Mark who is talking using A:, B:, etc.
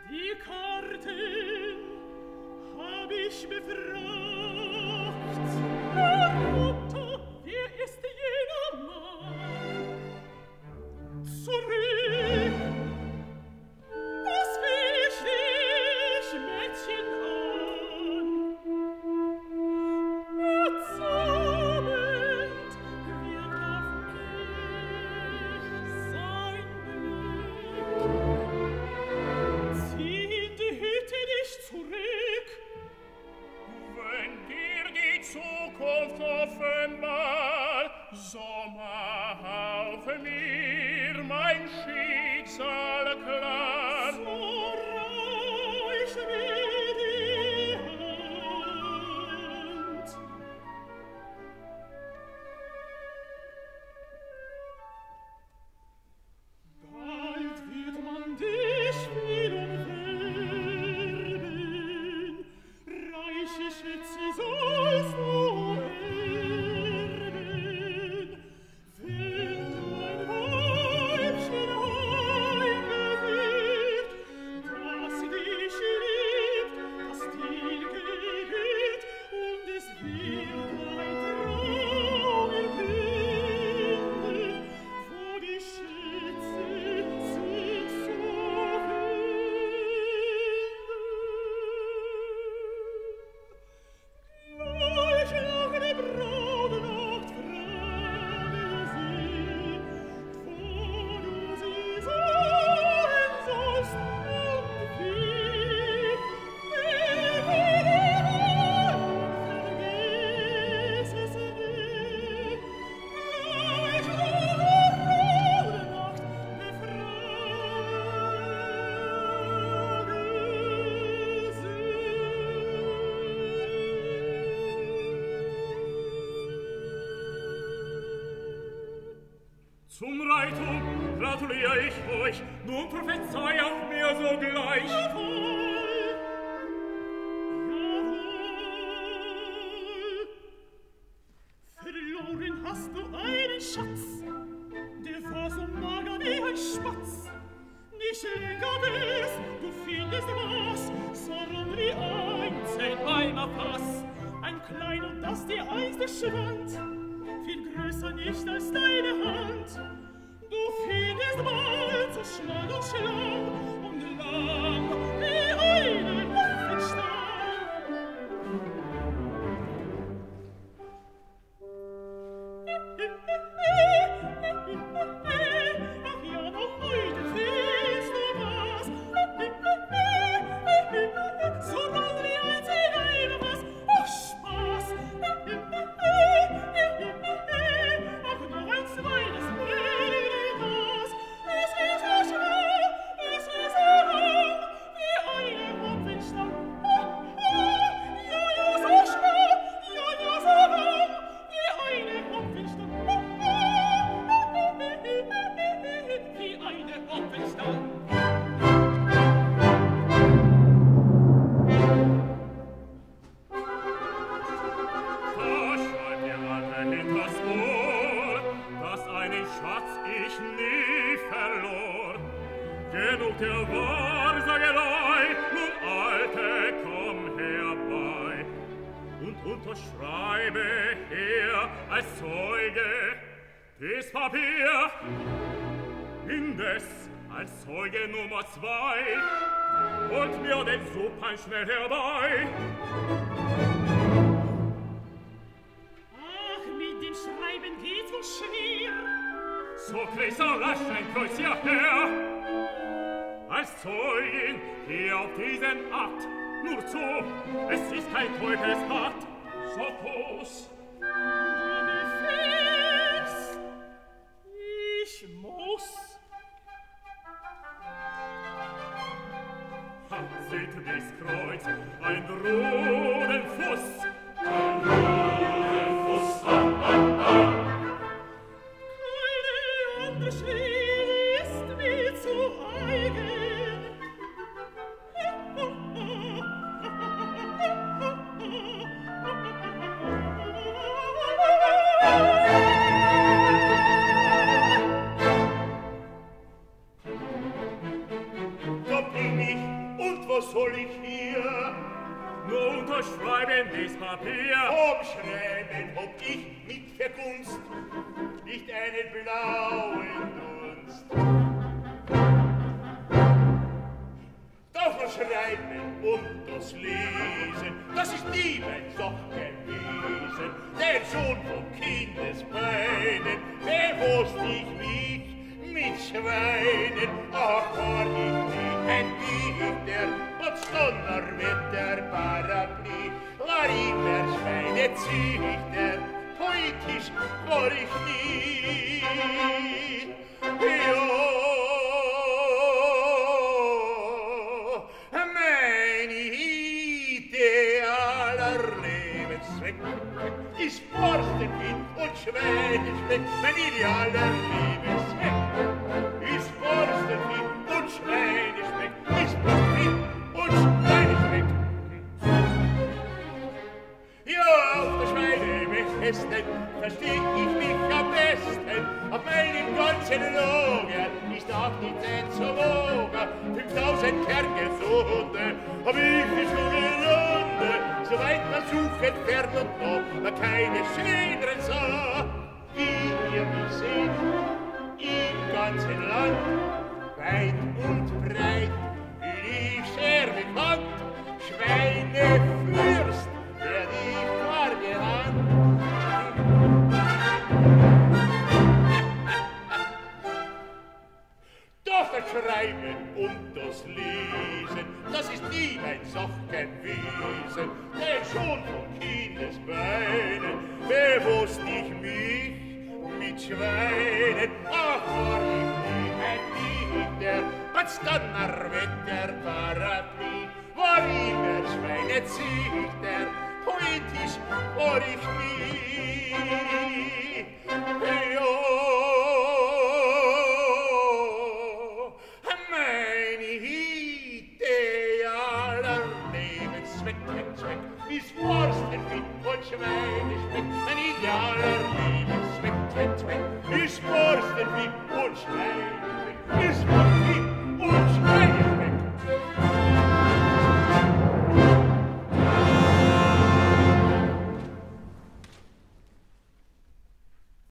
A: Die Karten hab ich befragt. Herr Mutter, wer ist jener Mann? Zurück! Was ficht dich, Mädchen, an? Erzabend wird auf mich sein Blick. Zieh in die Hütte dich zurück.
B: Wenn dir die Zukunft offenbar, so mach auf mir mein Schicksal klar.
A: So reich mir die Hand. Bald wird man dich viel umwerben, reiche Schätze sollst du erben. Wenn du ein Weibchen heimgewirkt, das dich liebt, das dir gehört, und es wird ein Traum erfinden, wo die Schätze sich so gleich nach der Brautnacht frage sie, wo du sie sehen sollst und wie. Vergiss es nicht, gleich nach der Brautnacht
B: Zum Reitum gratuliere ich euch, nun prophezei auch mir sogleich.
A: Jawohl, verloren hast du einen Schatz, der war so mager wie ein Spatz. Nicht länger wär's, du findest was, sondern wie ein 10-Eimer Fass. Ein klein und das dir einst erschwand, viel größer nicht als deine Hand. Du findest bald so schmal und schlank und lang wie eine Waffenstange. Ach ja, noch heute willst du was. So lang wie ein 10-Eimer Fass. Ach, Spaß. Ach, noch ein zweites Glas. Es ist so schwer, es ist so lang wie eine Hopfenstange. Ja, ja, so schwer, ja, ja, so lang wie eine Hopfenstange. Wie eine Hopfenstange.
B: Da schreibt ihr alle hinters Ohr, dass einen Schatz ich nie verlor. Genug der Wahrsagerei, nun Alte, komm herbei und unterschreibe her als Zeuge dies Papier. Indes als Zeuge Nummer 2 holt mir den Supan schnell herbei.
A: Ach, mit dem Schreiben geht's wohl schwer.
B: So kriegst du rasch ein Kreuz hierher. Als Zeugin, geh auf diesen Akt. Nur zu, es ist kein Teufelspact. So tu's.
A: Du befehlst, ich muss.
B: Seht dies Kreuz, ein Rudenfuß.
A: Keine andere Schrift mir zu eigen.
C: Was soll ich hier?
B: Nur unterschreiben dies Papier.
C: Vom Schreiben hab ich mit Vergunst nicht einen blauen Dunst. Doch das Schreiben und das Lesen, das ist nie mein Sache gewesen. Denn schon von Kindesbeinen bewusst ich mich mit Schweinen. Ach, war ich nie ein Dichter, und Donnerwetter Paraply, war ich der Schweinezüchter, poetisch war ich nie. Ja, mein idealer Lebenszweck ist Forstenwind und Schweinespeck. Mein idealer Lebenszweck ist Forstenwind und Schweinespeck. Ist Forstenwind und Schweinespeck. Ja, auf der Schweine befestigt versteh ich mich am besten. Auf meinem ganzen Lager ist auch nicht ein so Woger. 5000 Kerngesunde hab ich nicht so gelunde. Soweit man sucht, fern und nah, man keine schöneren sah. Wie ihr mich seht, im ganzen Land, weit und breit, bin ich sehr bekannt. Schweinefürst werd ich klar genannt. Doch das Schreiben und das Lesen, das ist nie mein Sachkenwesen. Denn schon von Kindesbeinen bewusst ich mich mit Schweinen. Ach, war ich nie ein Dichter, als Donnerwetter Paraply, war ich der Schweinezüchter, poetisch war ich nie.